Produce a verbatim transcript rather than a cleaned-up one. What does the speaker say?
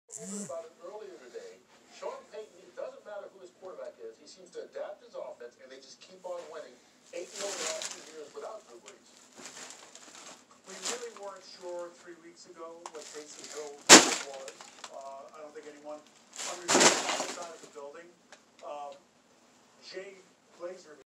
About it earlier today, Sean Payton, it doesn't matter who his quarterback is, he seems to adapt his offense, and they just keep on winning. eight nil the last two years without Drew Brees. We really weren't sure three weeks ago what Taysom was. Uh, I don't think anyone understood outside of the building. Um, Jay Glazer